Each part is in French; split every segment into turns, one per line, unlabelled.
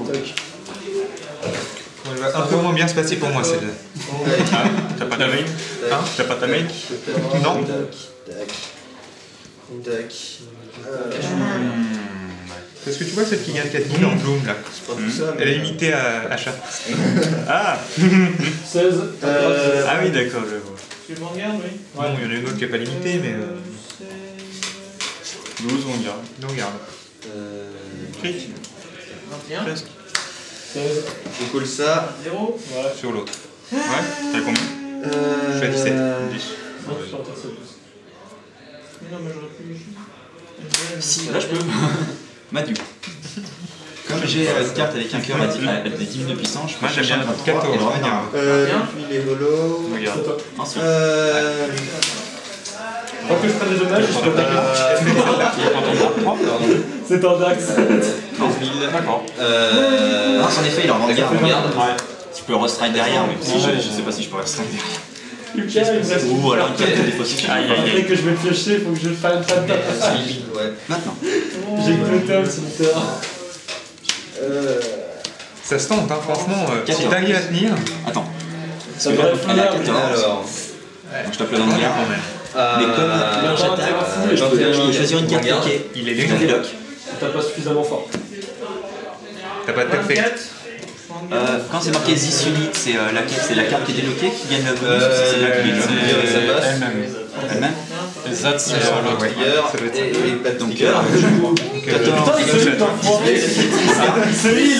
Elle va un peu moins bien se passer pour moi celle-là.
T'as pas ta main? T'as pas ta main?
Non. Parce que tu vois celle qui gagne 4000 en bloom là. Elle est limitée à achat.
Ah
16.
Ah oui, d'accord, je vois.
Tu me regardes, oui.
Bon, il y en a une autre qui n'est pas limitée, mais.
12, on garde.
Non, regarde.
Cric.
21.
Presque.
16.
Je colle ça.
0.
Ouais.
Sur l'autre.
Ouais, t'as combien?
Je suis à 17.
10.
Non, je suis en terre,
Mais non, mais j'aurais pu.
Si, là je peux. Mathieu. Comme j'ai une carte avec un cœur à 10 000 de puissance, je peux
Moi j'aime
chercher
bien
un
14.
14 et le remettre dans
Puis les holos.
Regarde.
ensuite.
Faut que je prenne des dommages, je peux pas. C'est en Dax.
15 000.
D'accord.
Non, en effet, il en regarde. Tu peux restrike derrière, mais si je sais pas si je peux restrike derrière.
Lucas, il me reste.
Ou alors une carte de défaussation.
Après que je vais piocher, faut que je fasse pas de tap.
Ouais.
Maintenant.
J'ai que le top, c'est le terrain.
Ça se tente, hein, franchement. Si
14.
t'arrives à tenir.
Attends. Parce
Ça
que là,
devrait être
elle a
faisable.
14.
Alors.
Donc je tape le dans le gars.
Quand même.
Mais comme j'attaque, je peux choisir une carte piquée.
Il est
Je
léger.
déloque.
T'as pas suffisamment fort.
T'as pas de perfect.
24.
Quand c'est marqué This Unit, c'est la carte qui est déloquée qui gagne le bonus. C'est là qui
ça passe.
elle-même.
Les ZAT, c'est sur l'autre.
Trigger
ça doit être ça.
et pas de
Donc,
trigger.
14.
Putain, il se lit d'enfoiré. Il se lit.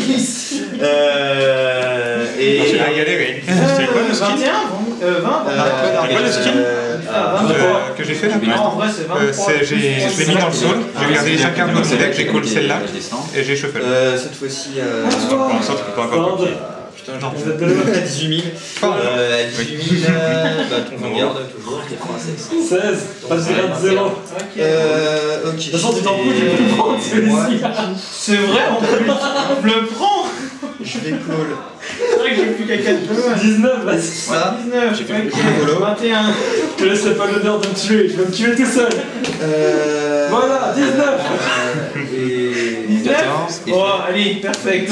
J'ai galéré.
C'est quoi le skin?
21. 20.
Quoi le skin?
Que j'ai fait là.
Non, en vrai, c'est 23.
Je l'ai mis dans le sol, j'ai regardé les 5 cartes dans mon deck, j'ai call celle-là
Je descends.
et j'ai shuffle.
Cette fois-ci.
Pour l'instant, tu peux pas encore copier.
Putain,
Non.
Vous êtes de là.
18 000. 18 000. Bah, ton garde toujours.
16. Pas de 0.
Ok.
De toute façon, tu t'en fous, tu peux le prendre, celui-ci.
C'est vrai, en plus. Je le prends.
Je vais call.
C'est vrai que j'ai plus qu'à 4 bleus.
19, vas-y.
Voilà.
19.
J'ai fait
ok.
le holo.
21.
Je te laisserai pas l'honneur de me tuer, je vais me tuer tout seul. Voilà, 19.
Et.
19.
14. Et
Oh, allez, perfect.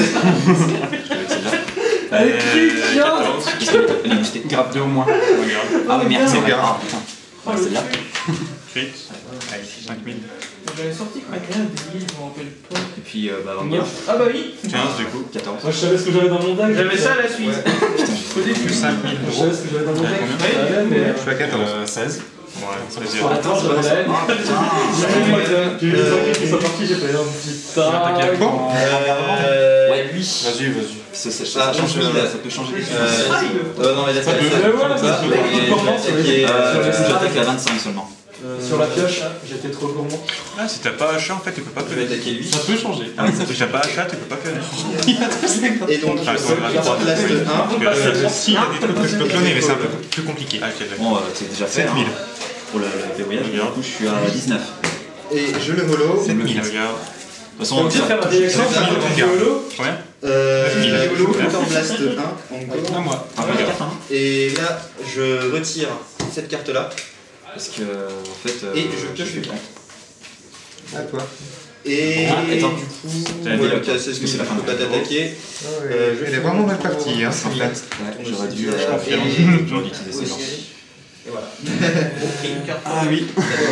Allez, cric, tiens.
elle est boostée.
Grappe 2 au moins. Regarde.
Ah oui, merde, c'est vrai.
Regarde.
Ah putain.
Oh,
Celle-là.
Cric. Allez, 5000.
J'avais sorti combien de billes, je m'en rappelle pas.
Et puis, bah, Vanguard.
Ah bah oui.
15 du coup.
14.
Moi, je savais ce que j'avais dans mon deck.
J'avais ça à la suite.
Au début 5000
Je savais ce que j'avais dans mon deck. Ouais, mais.
Je suis à 14.
16. Ouais, ça veut dire.
Attends, je vais la haine. J'ai eu les envies qui sont partis, j'ai fait un putain.
Bon.
Ouais, lui.
Vas-y, vas-y.
Ça
Ah,
change,
10 000.
ça peut changer les
Non, mais là, ça
Mais voilà,
ça.
c'est
J'attaque la 25 seulement.
sur la pioche, j'étais trop gourmand.
Ah, si t'as pas achat, en fait, tu peux pas
Je vais
pionner.
attaquer lui.
Ça peut changer. Ah oui, si t'as pas achat, tu peux pas pionner.
Et donc, je
Ah,
place le 1.
Parce que
Si, il y a des trucs que je peux cloner, mais c'est un peu plus compliqué.
Ah, ok, d'accord.
Bon, c'est déjà fait.
7000.
Pour le verrouillage, du coup, je suis à 19.
Et je le holo.
7000.
Regarde.
De toute façon,
Tu veux faire ma direction,
ça,
tu
ça,
fais le holo.
Combien?
Je holo, Counter Blast 1.
Ah, moi.
un peu de carte, hein.
Et là, je retire cette carte-là.
Parce que, en fait.
Et je pioche une.
À toi.
Et
Ah, attends.
du coup,
T'as
voilà,
dit,
tu as 16 000,
c'est la fin
je peux
du
pas
tour.
t'attaquer.
Elle est vraiment mal partie, hein, celle-là.
Ouais, j'aurais dû.
Je
J'aurais dû utiliser ce genre.
Et voilà.
Ah oui.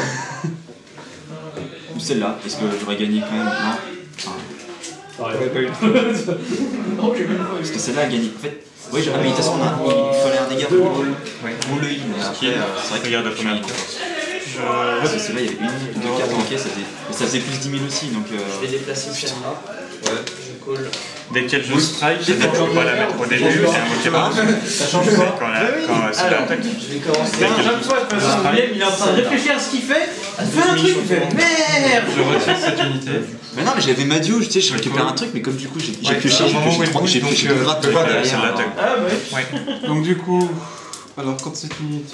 Ou celle-là, parce que j'aurais gagné quand même. Non. Enfin,
J'aurais pas eu.
Non, j'ai même pas
parce
eu.
que celle-là a gagné. En fait, oui, ah, mais de toute façon, il fallait un dégât pour le
Ouais.
l'œil. Mais après, c'est vrai que
Regarde la première.
parce que celle-là, il y avait une, deux cartes manquées, ça faisait plus 10 000 aussi. Donc,
Je vais déplacer celle-là. Ouais. Je colle.
Dès qu'elle joue strike, tu peux pas la mettre au début, c'est invoqué par
Ça change quoi?
quand c'est l'attaque.
Je vais commencer.
À chaque fois, de toute façon, William, il est en train de réfléchir à ce qu'il fait. Il fait un truc, il fait merde.
Je retire cette unité.
mais non, mais j'avais Madio, tu sais, je récupère un truc, mais comme du coup, j'ai
Ouais,
pioché,
à un moment où elle bouge,
j'ai
donc,
pioché deux grattes
peut pas
derrière.
c'est l'attaque.
Ah ouais.
Ouais.
Donc du coup, alors quand cette unité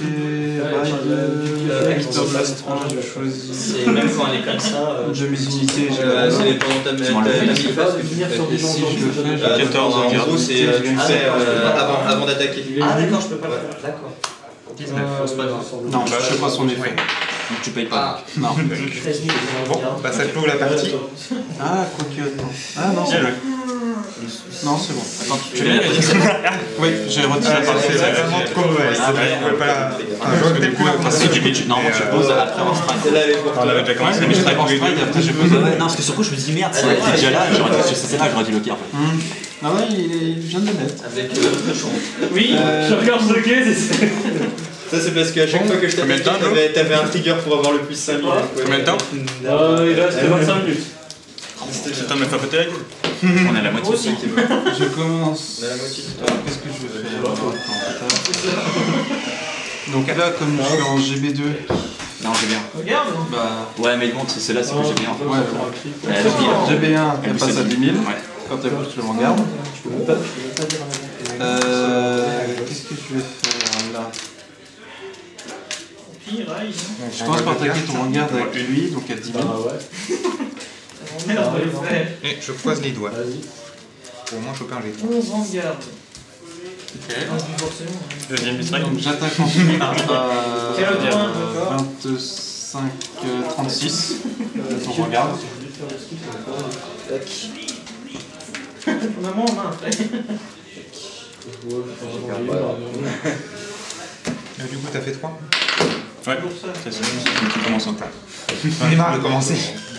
Hector Blast 1, je choisis
Et même quand elle est comme ça.
de mes unités, j'ai
C'est les pendant ta
Tu m'enlèves
ta
la
phase que tu
venir
fais.
sur
et si je le fais,
Ah,
14,
en
regarde.
gros, c'est tu le fais avant d'attaquer.
Ah d'accord, je peux pas le faire. D'accord.
19.
non, je sais pas son effet.
Ouais.
Donc tu payes pas.
Non.
13 000.
Bon, bah ça clôt la partie.
Ah, quoique, attends. Ah non, c'est
Tiens-le.
bon. Non, c'est bon.
Attends, tu veux la position?
Oui, j'ai retiré la partie.
C'est vraiment trop mauvais. Je pouvais pas la. J'aurais peut-être pu la
Parce que normalement tu poses après avoir strike.
Celle-là, elle est pour
On l'avait déjà commencé, mais
Mais
je
je
travaille
en strike, après j'ai posé.
Non, parce que sur coup je me dis merde, si elle était déjà là, c'est là que j'aurais dû bloquer en fait.
Ah ouais, il vient de le mettre.
avec le cochon.
Oui, je regarde ce que c'est.
Ça, c'est parce qu'à chaque fois que je
Combien de temps,
t'avais un trigger pour avoir le plus 5000.
Combien de temps?
Il reste 25 minutes.
C'est le temps de me faire péter la gueule.
On a la moitié aussi.
Je commence.
On a la moitié.
Qu'est-ce que je vais faire? Donc là, comme je suis en GB2,
Non, j'ai bien.
Regarde.
bah.
Ouais, mais bon, c'est là, c'est que j'ai bien en fait.
Ouais,
Elle a dit,
GB1, elle passe à 10 000.
Ouais.
Quand elle bouge, je le regarde. Qu'est-ce que je vais faire là? Je commence par attaquer ton regard avec lui, donc à 10 000.
Et je croise les doigts. Pour au moins choper un jet.
11 en garde.
Deuxième strike.
Donc j'attaque ensuite à
Quel autre point?
25, 36. Ton regard.
On a moins en main après.
Du coup, t'as fait 3.
Ouais, c'est ça. Tu commences un peu.
J'en ai marre de commencer.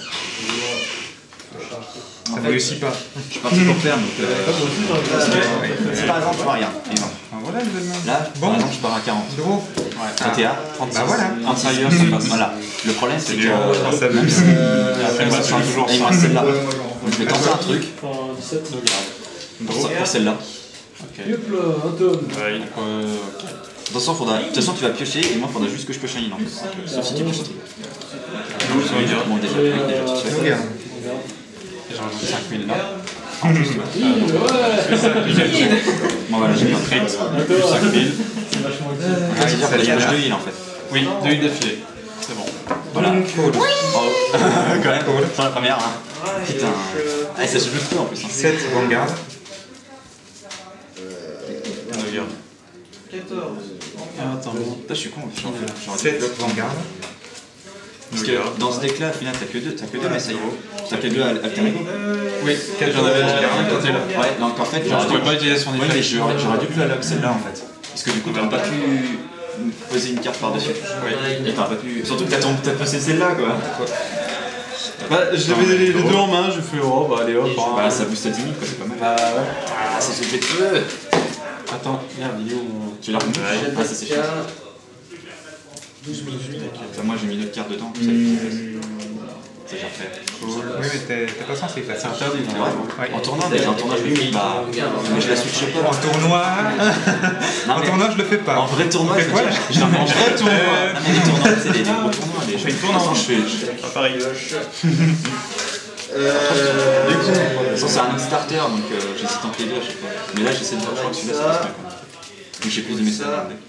Ça ne réussit pas.
Je suis parti pour faire, donc. C'est par exemple, tu vois, regarde. Exemple.
Ah, voilà le même.
Là,
Bon.
par exemple, je pars à 40.
Gros.
Toi, t'es à
36.
Bah voilà.
Antérieur, c'est pas. Voilà. Le problème, c'est que.
dur.
Ça
Même si.
Après, moi, je suis toujours
il me reste celle-là. Donc, je vais tenter un truc
Enfin, 17.
pour celle-là.
Ok.
Hop là, un tonne.
Ouais,
Ok.
Attention, de toute façon, tu vas piocher et moi, il faudra juste que je pioche un île en fait. Sauf si tu pioches un truc. Bon, déjà, oui, déjà, tu fais.
Regarde.
J'ai rajouté 5000 là.
Bon, voilà, j'ai bien pris.
Plus 5000.
C'est-à-dire que j'ai deux îles en fait.
Oui, 2 îles d'affilée. C'est bon.
Voilà.
Cool.
Bravo. Quand même, c'est la première. Hein. Putain. Ah, ça se joue peu en plus. Hein.
7 Vanguard.
regarde.
14.
Ah, attends,
Putain, je suis con. J'aurais dû
7
bloquer.
Vanguard.
Parce que dans ce deck là, au final, t'as que deux Messaïro. T'as que deux alter ego.
oui, j'en avais déjà un côté là.
Ouais, donc en fait,
Je pouvais pas utiliser son
ouais,
effet.
mais j'aurais dû plus alloc celle-là en fait. Parce que du coup, t'aurais pas pu poser une carte par-dessus. Et t'aurais pas pu. Surtout que t'as passé celle-là quoi.
Bah, je l'avais les deux en main, je fais oh, bah allez hop.
Bah, ça booste à 10 000 quoi, c'est pas mal.
Bah ouais.
Ah, c'est ce fait de feu.
Attends, merde, il est où
Tu l'as remis? Ah, ça c'est chiant. Enfin, moi j'ai mis d'autres cartes dedans. Ça j'ai refait.
Oui, mais t'es pas censé faire
C'est
ça.
interdit,
C'est
non?
vrai.
Ouais.
En tournoi, déjà, en tournoi, je l'ai mis, bah. Mais je la switch pas.
En tournoi.
Non,
En
mais
tournoi, je le fais pas.
en vrai tournoi,
On
je
fait
veux
quoi,
dire,
là
je l'en mets en vrai tournoi. Non, mais les tournois, c'est les gros tournois. Les
fais une tournoi.
je fais.
Pas pareil.
De toute façon, c'est un Kickstarter, donc j'hésite entre les deux à chaque fois. Mais là, j'essaie de voir, je crois que celui-là, c'est pas mal, quoi. Donc j'ai plus de messages dans le deck.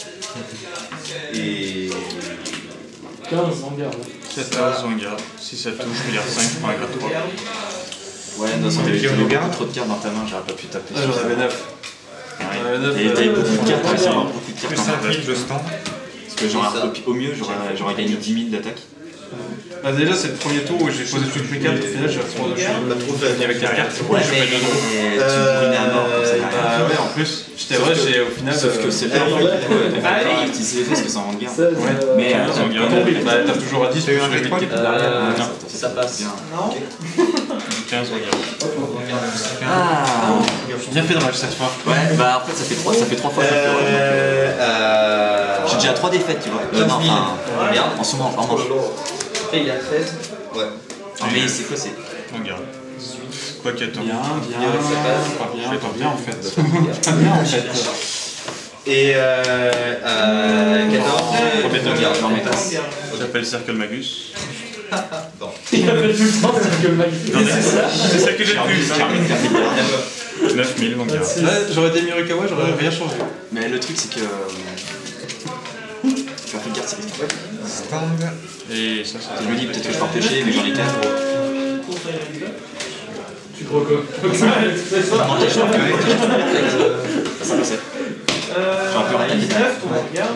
Et.
15 en garde.
14, on garde. Si ça touche, je regarde 5, je prends un grade 3.
Ouais, non, ça t'avais
on
beaucoup
regarde.
trop de cartes dans ta main, j'aurais pas pu taper.
Ah, j'en avais 9.
Ouais. Et t'avais beaucoup de cartes, ouais, c'est vraiment beaucoup de
Plus
cartes.
5000 de stand.
Parce que genre, au mieux, j'aurais gagné 10 000 d'attaque.
Bah, déjà, c'est le premier tour où j'ai posé toutes mes cartes, au final, j'ai retrouvé deux choses.
Avec la carte.
Ouais, mais tu brûlais à mort comme ça.
Bah, ouais, en plus, j'étais vrai, j'ai au final.
Sauf que c'est là, elle va pas utiliser l'effet parce que ça en garde.
16.
Mais
on garde.
Bah, t'as toujours à 10,
T'as eu un
je l'ai
étoile
mis derrière.
Ça passe.
Bien.
Non.
15, on garde.
Ah,
Bien fait de match cette fois.
ouais, bah en fait, ça fait 3 fois que j'ai déjà 3 défaites, tu vois. Non, enfin, merde, en ce moment, en manche.
Et il y a 13. Ouais.
Mais c'est quoi, c'est.
On garde. Quoi qu'il attend.
Bien, bien, pas bien,
Je vais
pas
tenter.
bien en fait. Pas bien en fait.
Et 14.
Premier tour, regarde, j'en mets pas.
Ça s'appelle Circle Magus.
Il appelle tout le temps, c'est que le mec.
C'est ça que j'ai le plus. 9000, on garde.
Là, j'aurais été Mirukawa, j'aurais rien changé.
Mais le truc, c'est que. Tu vas faire garde, c'est risqué.
Stand.
Et ça,
Je me dis peut-être que je peux empêcher, mais j'en ai 4.
Tu crois quoi? C'est ça.
Ça passait. J'aurais pu rien dire.
19, ton regard.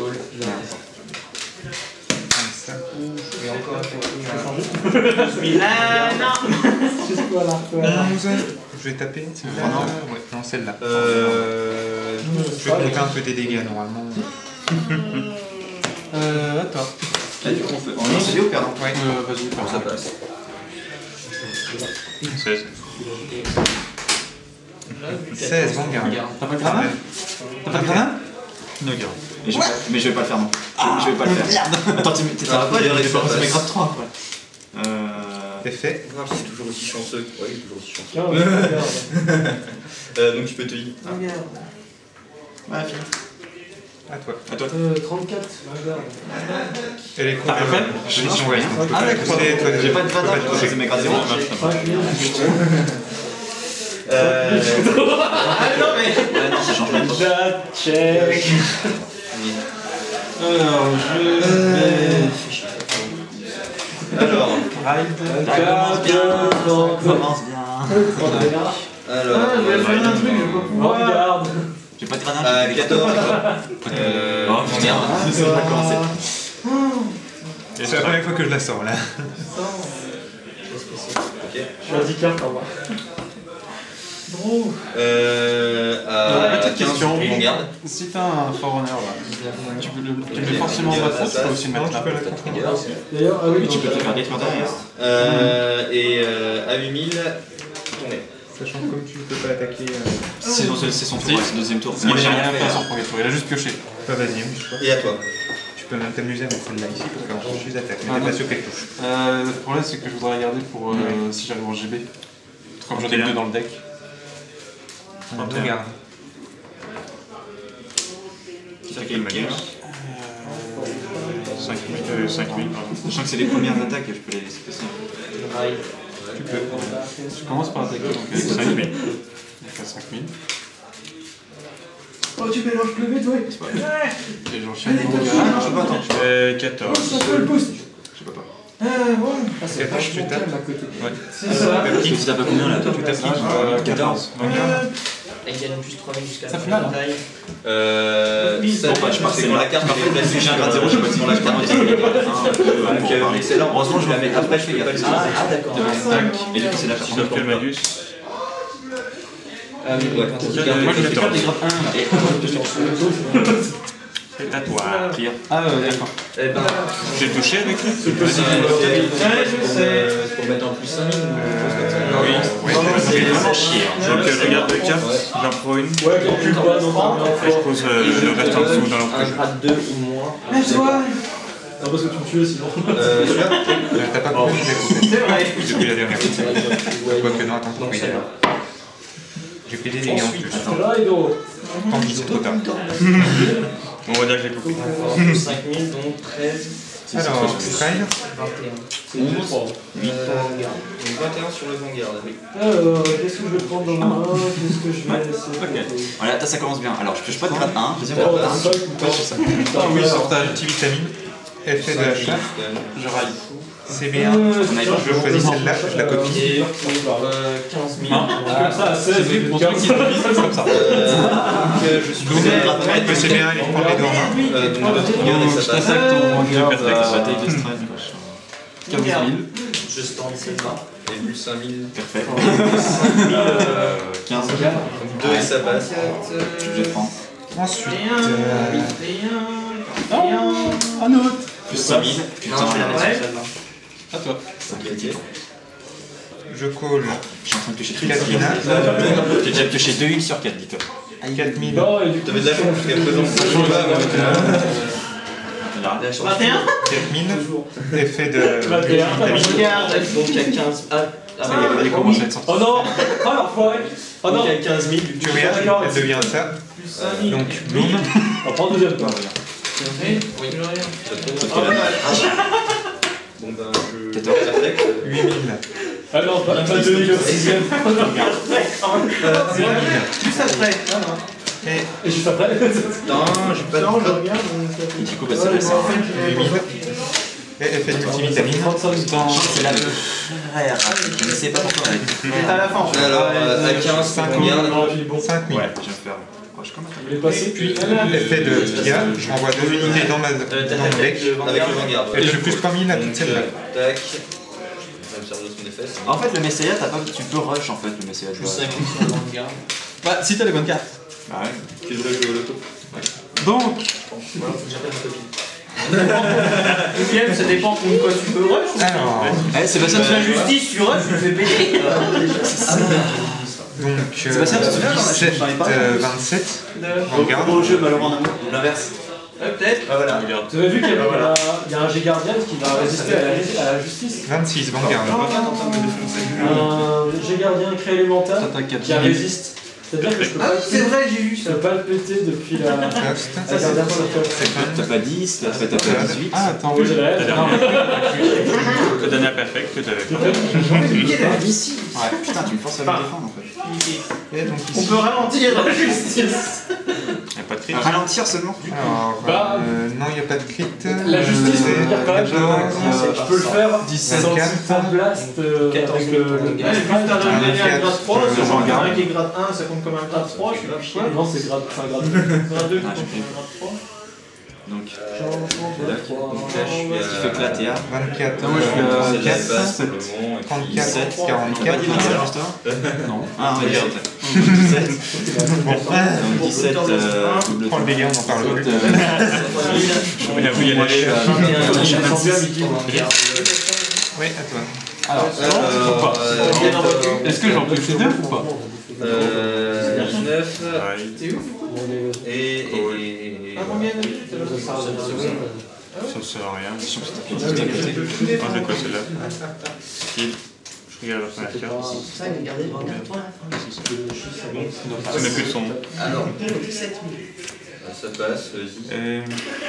Ça couche. Et encore un peu.
Non.
C'est quoi là?
11. Je vais taper.
Ah non.
Ouais, non, celle-là.
Je
Je vais compter un peu des dégâts normalement.
Attends.
Là, du coup, on fait. On lance au perdant.
Ouais.
Vas-y,
Bon, ça passe.
16.
16, Vanguard.
T'as pas de grenade? T'as pas de grenade?
No garde. Mais je vais pas le faire non. Je vais pas le faire. Attends, t'es
Ah,
pas
direct, ça
ça
passe.
m'égrave 3 quoi.
Effet.
Grave, c'est toujours aussi chanceux. Ouais, il est toujours aussi chanceux.
Tiens, regarde.
Donc tu peux te y.
Regarde.
Voilà, fini.
À toi.
À toi.
34, regarde.
Elle est
T'as rien fait?
Je dis ouais.
Ah d'accord. J'ai pas de
pas
badage, c'est m'égrave 0.
5 000.
Ah non mais. Ouais, non, ça change pas trop.
Check.
Alors, je vais.
Alors,
Commence bien.
alors.
je vais faire un truc, je vais pas pouvoir. Regarde.
J'ai pas de grenade.
14.
Oh putain, c'est pas commencé.
C'est la première fois que je la sors là.
Ok.
Je suis à 10 cartes en bas. Gros.
À 15 on garde.
Si t'as un Forerunner là, tu peux le mets forcément en bas de tu peux aussi le mettre là.
D'ailleurs, ah oui,
Tu peux te faire détruire derrière.
Et à 8000, tourner.
Sachant que comme tu peux pas attaquer.
C'est son tour, c'est le deuxième tour.
Il a rien fait à son premier tour, il a juste pioché.
Pas vas-y, je crois.
Et à toi.
Tu peux même t'amuser à mettre celle-là ici parce qu'en je suis attaque. Mais t'es pas sûr qu'elle touche.
Le problème c'est que je voudrais regarder pour si j'arrive en GB. Comme j'en ai deux dans le deck.
Regarde.
C'est quel magasin
5000, pardon.
Sachant que c'est les premières attaques, je peux les laisser passer.
Tu peux. Je commence par attaquer donc avec
5000.
Donc à 5000.
Oh, tu mélanges le V, toi.
Et j'enchaîne.
Ah non, je peux pas attendre.
14.
Ça fait le boost.
Je peux pas.
Bon. Ah, c'est
Attends,
vachement
tu tapes.
calme à côté.
Ouais.
C'est ça.
Tu tapes pas combien là toi?
Tu tapes qui
14.
Elle gagne plus 3000 jusqu'à
Ça
la
fait
fin
mal,
de la bataille.
Ça,
Bon,
je partais dans la carte, mais
Si j'ai un grade 0, je sais pas si la carte
donc excellent. Heureusement, je la mets après, je fais gaffe.
Ah, d'accord.
Et du coup, c'est la
Tu tapes quel malus?
Ah oui, ouais.
Moi je vais faire des grades 1.
C'est à toi.
Clear.
Ah d'accord.
Eh ben,
J'ai touché avec lui?
Ouais, je sais.
c'est pour mettre en plus 5000
Oui.
Oui,
C'est vraiment chier. Donc je regarde deux cartes, j'en prends une.
Ouais, quand tu pas, non,
Et je pose le reste en dessous dans
un
l'emploi.
grade 2 ou moins.
Non, parce que tu me tues sinon.
Celui-là
T'as pas compris les
C'est vrai.
depuis la dernière fois. Quoique non, attends,
Donc
oui.
celle-là.
J'ai pris des dégâts en plus.
Rido.
Tant pis, c'est trop tard.
On va dire que j'ai compris.
5000, donc 13.
Alors, Stride.
11, 8, donc 21 sur le Vanguard. Oui.
Alors, qu'est-ce que je vais prendre dans ma main? Qu'est-ce que je vais essayer?
Ok. Voilà, là ça commence bien. Alors je pioche pas de grade 1, deuxième
Oh,
grade 1.
ça, putain.
Oui, sortage multivitamine. Effet de achat.
Je raille.
C'est bien.
Je
Je choisis celle-là, je la copie.
Et pour 15 000.
Comme ça, à 16,
Mon truc qui est comme ça.
Je suis
Donc, c'est bien, il prend les deux en main.
donc de trigger et ça passe.
Bataille de Stride.
15 000.
Je stand celle-là. Et plus 5000.
Parfait. 15.
2 et ça passe.
Je suis obligé de prendre.
Ensuite,
Un autre.
Plus 5000. Putain,
À toi.
Ok.
je call
je suis en train de piocher 3
Katrina.
J'ai déjà pioché 2 heals sur 4, dis-toi.
4000.
Non, et du coup,
T'avais de la chance jusqu'à présent.
Voilà.
21.
4000. Effet de
Regarde.
Donc il y a 15. Ah,
Ça y est, elle commence à être sortie.
Oh non! Oh l'enfoiré! Oh non!
donc il y a 15 000.
tu regardes, elle devient ça. Donc, boum.
On prend le deuxième tour.
Oui. Bon ben je.
14.
Perfect.
8000.
Ah non, pas de deuxième, sixième.
Juste après.
Et juste après.
Putain, j'ai pas de
Non, je
code.
regarde.
Et du coup, bah, c'est ça.
8000. Et effet de multivitamine.
35 minutes.
C'est la rare. Je ne sais pas pourquoi.
C'est à la fin.
Alors, à 15,
5
on garde.
5000.
Ouais, je vais faire. Oh, je commence.
Je vais passer, puis.
Effet de Pia, je renvoie 2 unités dans mon deck.
Avec le Vanguard.
Et je plus 3000 à toute celle-là.
Tac. Je vais me servir de son effet.
En fait, le Messiah, tu peux rush en fait, le Messiah.
Plus 5 sur le Vanguard.
Bah, si t'as les bonnes cartes.
Bah ouais.
Tu devrais jouer au loto.
Donc,
Voilà, faut que j'appelle ma copine.
Deuxième, ça dépend contre quoi tu peux rush.
alors,
Eh, Sébastien,
Si la justice, tu rush, tu le fais payer.
donc
Sébastien, tu te souviens, j'en ai
7,
parlé pas.
27, Vanguard.
Au jeu, malheureusement, en amour. L'inverse.
Peut-être.
Ah voilà.
Regarde.
Vous avez vu qu'il y a un G-Guardian qui va résister à la justice.
26, Vanguard.
Un G-Gardien créé élémental qui résiste. C'est-à-dire que je peux
Ah
pas
oui, c'est vrai, j'ai vu
je
ça.
peux pas le péter depuis la
Host.
Guardian Circle.
T'as pas 10, t'as pas 18.
Ah, attends,
Oui, j'ai la
La
F.
dernière. La dernière perfect que t'avais pas.
Ici.
Ouais, putain, tu me forces à me défendre en fait.
et donc
On
ici.
peut ralentir la justice.
Y'a pas de crit.
Ralentir seulement.
Alors,
Bah,
non, il n'y a pas de crit.
La justice,
C'est
je peux dire quand même, je
14,
peux le faire
17,
sans
4.
sans blast avec le
Allez, vu que t'as donné un grade 3, si
je
j'en
regarde.
ai un qui est grade 1, ça compte comme un grade 3, je suis plus chier.
Non, c'est grade 2.
Grade 2 qui compte comme un grade 3.
Donc,
Donc là, je suis
ce qui fait que là, t'es à
24,
moi, je suis à
4,
34,
34,
on a pas dit 27
44.
juste avant.
Non.
Ah, regarde. 17, double
Prends le délire, on en parle plus.
Il a vu, il y a
Moi, je suis à 21.
Oui, à toi.
Alors, est-ce que j'en peux plus 9 ou pas
19
T'es où du coup
et.
Ah, combien d'années
Ça sert à rien.
Je
Ah, j'ai quoi celle-là Skill. Je regarde la première carte.
Ça, il a gardé le regard, toi,
Ce n'est plus de son nom.
Alors,
7000.
ça passe, vas-y.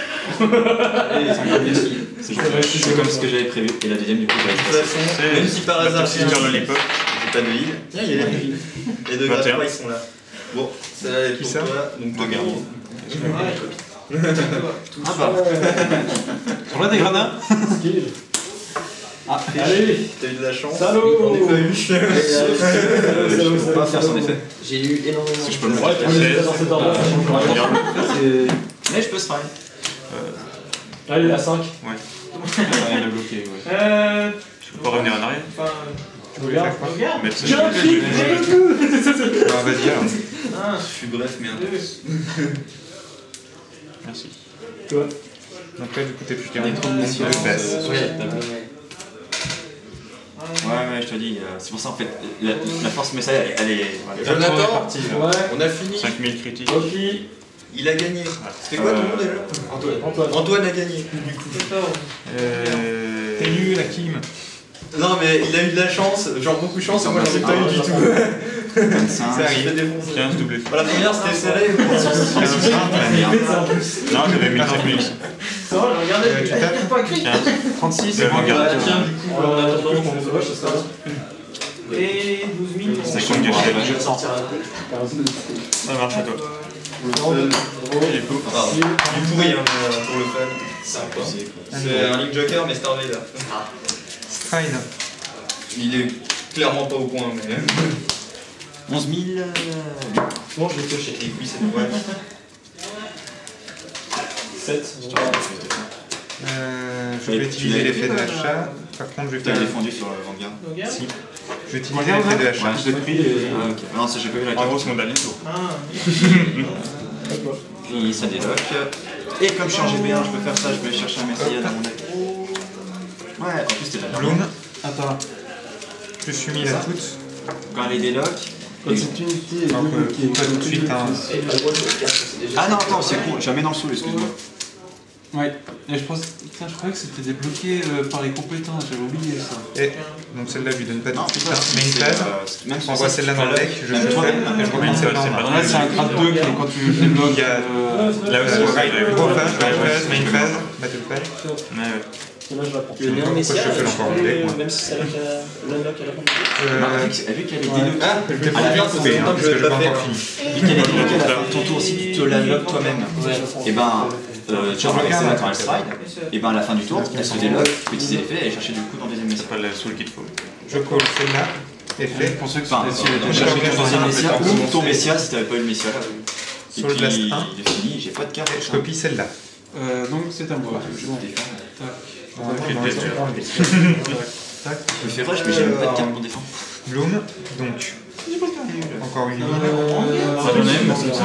C'est comme ce que j'avais prévu. Et la deuxième, du coup,
De
va
toute
être
façon, même si par hasard j'ai
Super Lollipop.
pas de heal, tiens, il y a les heal. Les deux grades
21.
3 ils sont là. Bon, ça est
Qui
pour
ça
toi, donc toi,
Regarde.
Ah
bah.
On a des gradins.
Ah, allez,
t'as eu de la chance.
salaud.
On n'est pas eu.
Je peux pas faire son effet.
J'ai eu énormément
Parce que je peux le
Ouais,
faire.
tu peux les mettre dans cet ordre, ça change rien.
Mais je peux strike.
Allez, la 5.
Ouais.
Rien à bloquer, ouais.
Je peux pas revenir en arrière.
Enfin,
Tu regardes
regarde.
Mettre ça.
J'ai un cri, j'ai le coup.
Ah, vas-y, alors.
1,
Je suis bref, mais
2.
Merci.
Toi.
Donc là, du coup, t'es plus qu'un.
Des trous de mission.
de baisse.
Ouais, je te dis, c'est pour ça en fait, la force Messiah, elle est. Voilà.
Jonathan,
Ouais.
on a fini.
5000 critiques.
Ok.
Il a gagné. C'était quoi ton nom déjà
Antoine.
Antoine a gagné, du coup.
T'es nul, Hakim.
Non, mais il a eu de la chance, genre beaucoup de chance, et moi j'en ai pas eu du tout.
25.
Ça arrive.
15 doublé.
La première c'était serré.
Non, j'avais mis 5000 aussi.
Ça va, je regardais,
tu
il
tapes
pas écrit.
15.
36,
C'est Vanguard.
Tiens, du coup, en attendant,
on fait rush, ça sera là.
et 12 000.
C'est con, gâché.
Je vais sortir la tête.
Ça marche à toi. Il est cool.
Il est pourri hein, pour le fan. C'est un Link Joker, mais Star Vader.
Strine.
Il est clairement pas au point, mais.
11 000.
Bon, je vais cocher. Et puis c'est ouais.
7.
Je vais utiliser l'effet de l'achat. Par contre, je vais
T'as
faire.
défendu sur le Vanguard.
Regarde.
Si. Je vais utiliser l'effet de l'achat.
Ouais, je l'ai pris. Ah, ok. Non, ça j'ai pas vu la
En
carte.
gros, c'est mon dernier tour.
Ah,
Puis ça débloque. Et comme je suis en GB1, je peux faire ça, je vais chercher un Messiah dans mon deck. Ouais, en plus c'était la
Bloom. Attends. Je suis mis là toutes.
Quand elle est déloc.
Quand cette unité est
Donc,
débloquée,
pas tout de suite. Hein.
Ah non, attends, c'est con, jamais dans le soul, excuse-moi.
Ouais, et je croyais que c'était débloqué par les compétences, j'avais oublié ça.
Et donc celle-là, je lui donne pas
Non,
tout de suite.
putain,
Hein. Main phase.
même
Je renvoie celle-là dans le deck, je
même
fais
toi,
et je reprends celle-là en main.
Là, c'est un grade 2 qui est quand tu débloques.
Il y a
Là aussi,
gros phase, main phase, battle phase.
Ouais.
Là, je la prends.
le néant
Pourquoi je
Messia,
fais encore en deck, moi
même si c'est avec l'unlock à la fin.
vu qu'elle est déloquée,
Ah, je vais
à la
prendre bien,
fin,
ça
Oui,
fait
hein,
longtemps que
parce
je
que je
l'ai
l'ai
pas
pas
fait.
encore fini.
vu qu'elle est déloquée à la fin de ton tour, si tu te l'unlock toi-même, et ben tu vas avec celle-là quand elle stride, et ben à la fin du tour, elle se déloque, tu peux utiliser l'effet et aller chercher du coup dans le deuxième
C'est
Messiah.
pas la soul qu'il te faut.
Je call celle-là, effet.
Je pensais que
Enfin,
c'était si elle était
chercher
cherchée
ton deuxième Messiah ou
compétence.
ton Messiah si t'avais pas eu le Messiah. Et
Sur le blast
puis
1.
il est fini, j'ai pas de carte.
Je copie celle-là.
Donc c'est à moi.
Je
Bon,
défends.
tac.
Normalement,
J'ai
dans
le
les
test,
autres,
Je me fais rush, mais j'ai même pas de carte pour défendre.
Bloom, donc. Encore une mine.
J'en ai, mais c'est ça.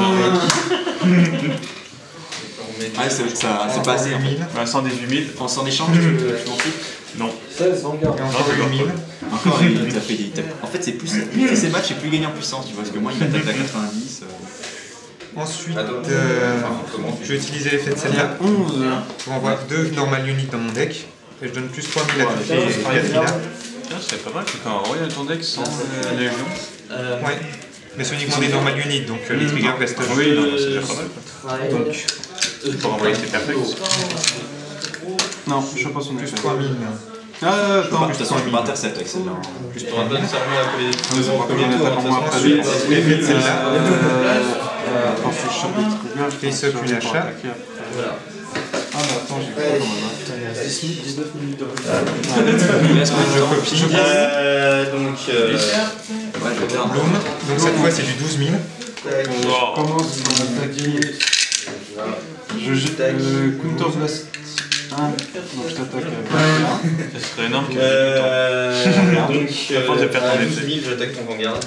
Ouais, c'est pas assez.
Ouais, 118 000.
En s'en échange, tu m'en fous?
Non.
16, Vanguard.
Et encore une mine.
Encore, il t'a fait des. En fait, c'est plus. Plus ces matchs, c'est plus gagné en puissance, tu vois, parce que moi, il attaque à 90.
Ensuite, je vais utiliser l'effet de
Il y a
celle-là
11.
pour envoyer 2 normal units dans mon deck. Et je donne plus 3000 à Katrina.
Tiens, c'est pas mal, tu peux envoyer ton deck sans légion.
Ouais. Mais c'est uniquement des normal units, donc les triggers restent
Oui, non, c'est déjà pas mal. Quoi.
Donc,
Pour envoyer tes perfects.
Non, je sais pas son
plus
effet.
3000.
Ah,
De
attends.
toute façon, je peux pas intercept avec celle-là.
Plus pour un bon serment à coller.
Nous avons combien d'attaques en moins après
Ensuite, l'effet de celle-là.
Attends, je suis chargé de trucs là.
Face up une achat.
Ah, mais attends, j'ai quoi comme main?
19 minutes de
Il reste combien de temps?
Copie.
Donc,
Ouais, je vais faire un
Bloom. Donc cette fois, c'est du 12 000.
Je commence par attaquer. Je jette Counter Blast 1. Donc je t'attaque avec 1.
Ce serait énorme qu'il
donc,
force de perdre ton
à 12
effet.
000, j'attaque ton Vanguard.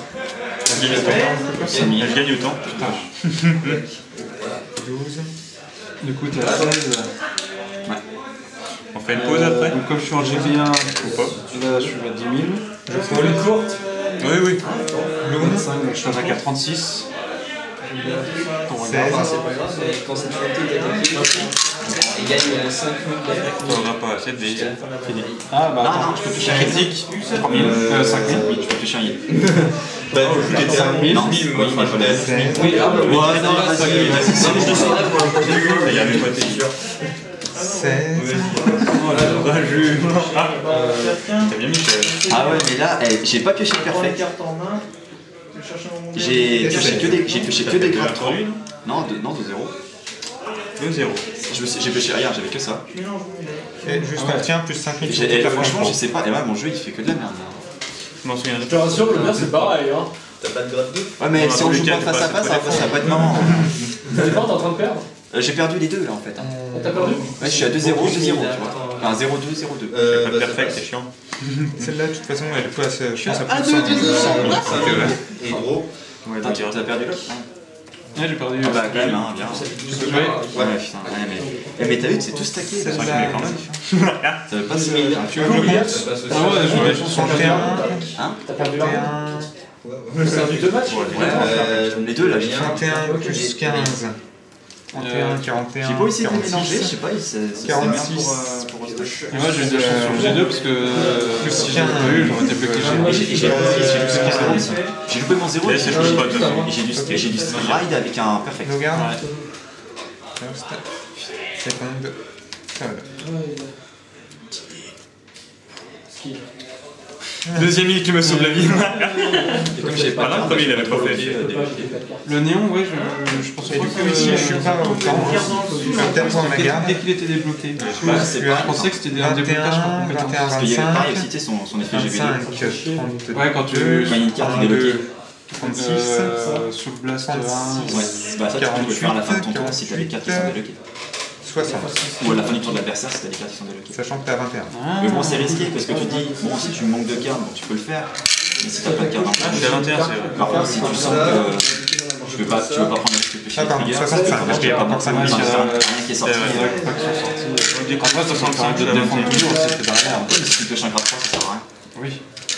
Elle gagne autant.
12.
Du coup, t'es à 16.
On fait une pause après.
Donc, comme je suis en GB1, là je suis à 10 000.
Je prends une courte.
Oui, oui.
Bloom.
25, donc je t'attaque à 36. Ton
16.
regard.
Quand cette unité est attaquée, il gagne 5 minutes d'attaque.
T'auras pas assez de dés.
Ah, bah
Non,
attends,
non, je peux toucher un critique.
3000. 5000.
Je peux toucher un hit.
Bah, du coup, t'étais à 1000, moi, il fallait à 12 000.
Oui, ah, bah,
Ouais, non, vas-y.
je descendrai pour un côté.
Il y a mes potes, t'es sûr.
16.
Oh la rageux. T'as bien Michel.
Ah ouais, mais là, j'ai pas pioché le perfect. J'ai pioché que des grades 3. Non, de 0.
2-0.
J'ai pioché rien, j'avais que ça.
Et juste on tient plus 5000 sur toute la
Franchement,
franchement.
je sais pas. Et ouais, mon jeu il fait que de la merde.
Je m'en souviens
Je te rassure, le mien c'est pareil. Hein.
T'as pas de grade 2?
Ouais, mais si on joue pas face à face, ça va pas être marrant.
Ça dépend, t'es en train de perdre.
J'ai perdu les deux là en fait.
T'as perdu?
Ouais, je suis à 2-0, 2-0, tu vois. Enfin, 0-2, 0-2.
Pas de perfect, c'est chiant.
Celle-là, de toute façon, elle passe, je pense, à
Ah,
plus de 100 000.
Et draw.
Ouais, t'as perdu l'autre.
Ouais, j'ai perdu.
Ah bah quand même, hein, bien.
Ouais.
Ouais, putain, mais t'as vu que c'est tout stacké.
C'est
Ça
vrai
va
que
quand même. Ça veut pas se.
Tu veux que je compte
Ah ouais, je vais
61,
Hein?
T'as perdu là.
31,
C'est perdu 2 matchs.
Ouais, les deux là, j'ai
31 plus 15. 31, 41,
J'ai pas essayé de mélanger, je
46.
sais pas, c'est bien
46.
pour Rostock.
Et moi j'ai eu de la chance sur le G2 parce que si j'avais pas eu, j'aurais été bloqué
J'ai loupé mon 0 et
C'est le spot.
j'ai du street ride avec un perfect.
Regarde. Seconde.
Deuxième île qui me sauve la vie.
Et comme j'ai pas
Voilà, comme il avait pas fait.
le néon, ouais, je pensais
Et
pas
du coup, ici, je suis pas autant. Je suis intéressant à la garde.
dès qu'il était débloqué.
Je
Je pensais que c'était un déblocage par
21,
compétence.
21,
Parce qu'il y avait pareil
25.
aussi, tu sais, son effet GBD.
25, 32.
Ouais, quand tu
Quand il y a une carte qui est débloquée.
36.
Sous Blast 1.
Ouais, bah ça tu peux le faire à la fin de ton tour si t'as des cartes qui sont débloquées.
60.
Ou à la fin du tour de l'adversaire si t'as des cartes qui sont débloquées.
Sachant que t'es à 21.
Mais bon, c'est risqué parce que tu dis, bon, si tu manques de cartes, bon, tu peux le faire. Mais si t'as pas de cartes en
Ah, je suis à 21, c'est vrai.
par contre, si tu sens que tu veux pas prendre le risque de piocher
Ah,
le
pardon,
trigger,
65, parce qu'il y a pas encore 5 000.
rien qui est sorti.
Après, 65, je défends toujours si t'es derrière.
Ouais, mais si tu pioches un grade 3, ça sert à rien.
Oui.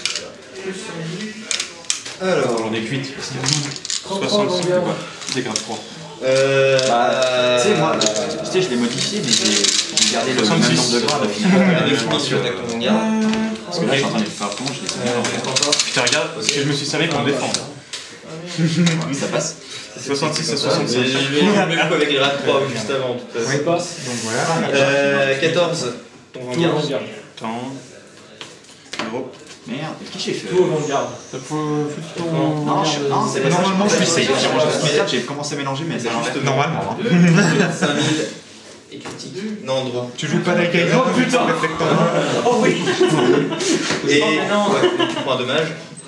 Alors,
J'en ai cuite.
66,
Des grades 3.
Tu sais, moi, tu sais, je l'ai modifié, mais j'ai gardé le même nombre de grades au final.
avec finition, attaque ton Vanguard.
Parce que là, je suis en train de le faire comment je l'ai fait.
Putain, regarde, parce que je me suis servi pour me défendre.
Ça passe.
66 et
J'ai
65.
eu le même coup avec les grades 3 juste avant, de toute façon.
passe.
Donc voilà.
14, ton Vanguard.
Attends. Gros.
Merde, qui j'ai fait?
Tout au Vanguard.
T'as foutu ton.
Non, c'est pas ça.
Normalement, je suis safe.
J'ai commencé à mélanger, mais c'est à l'envers.
Normalement.
5000 et critique. Non, draw.
Tu joues pas d'Aikaï.
Oh putain.
Réflectant.
Oh oui.
Et ouais, donc tu prends un dommage.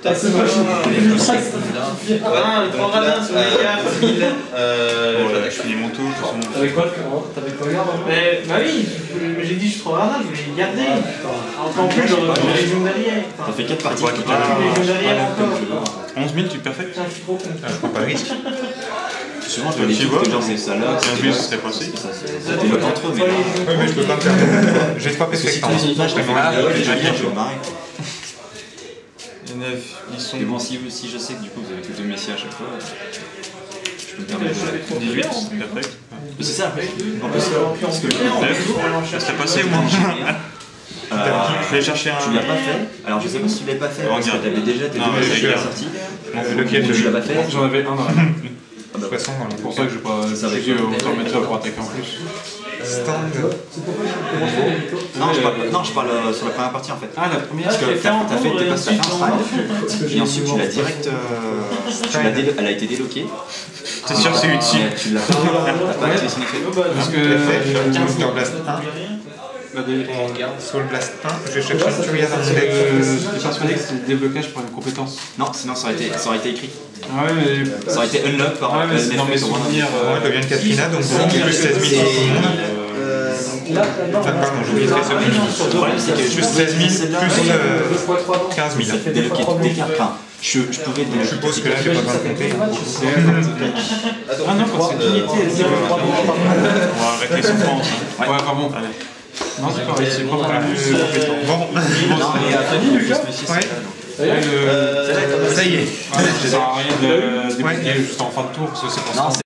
c'est moche.
Ah, le 3 radins sur les cartes.
Ouais, je finis mon tour, de toute façon.
T'avais quoi t'avais quoi garde
Mais, bah oui, j'ai dit je suis 3 radins, je voulais les garder. En plus, les légions d'alliés.
T'as fait 4 parties.
Les légions d'alliés encore.
11 000, tu perfect.
Putain, je suis trop con.
Je prends pas le risque.
Souvent, je vois les trucs que genre c'est ça là.
15 000, ce serait passé.
C'était le contre eux, mais là.
Oui, mais je peux pas me faire. J'ai 3
Parce que si
perfects.
tu as une image, je vais me marrer.
Les 9, ils sont.
Mais bon, si je sais que du coup vous avez que 2 messieurs à chaque fois, je peux me permettre de.
18, perfect.
C'est ça, en plus, parce que
9, ça serait passé ou moins? Je vais chercher un.
tu l'as pas fait, alors je sais pas si tu l'avais pas fait, parce que t'avais déjà tes
Non,
2
mais
messieurs
j'ai
sortis.
Lequel
Tu l'as pas fait.
J'en avais un dans la main.
Ah bah,
De toute façon, dans les
C'est pour ça que je vais pas.
Ça va
J'ai
être
autant le mettre là pour attaquer en plus.
stand.
non, je parle sur la première partie en fait.
Ah, la première.
Parce que t'as fait tes passes la fin stride, et ensuite tu l'as direct. Elle a été déloquée.
T'es sûr que c'est utile?
Tu l'as pas été signifié.
Parce que.
Counter Blast 1. Soul Blast 1. Je cherche un Curious Architect.
J'étais persuadé que c'était le déblocage pour une compétence.
Non, sinon ça aurait été écrit.
Ah ouais, mais.
Ça aurait été unlock par
Ouais, mais dans mes souvenirs.
Moi, je deviens une Katrina, donc c'est plus 16 000 pour tout le monde. Enfin, pardon, j'oublie très celui.
Le problème c'est que
Juste 16 000 plus 15 000.
ça fait débloquer toutes tes cartes. Enfin, je pouvais
Je
débloquer.
suppose que là, j'ai pas besoin de compter.
Ah non, quand c'est l'unité, elle dit
On va arrêter son France.
Ouais, pardon.
Allez.
Non, c'est pareil, c'est pas plus compétent.
Bon,
Non, mais attends, juste me
ouais.
Ça
Ça y est.
sert à rien de débloquer juste en fin de tour, parce que c'est pour ça.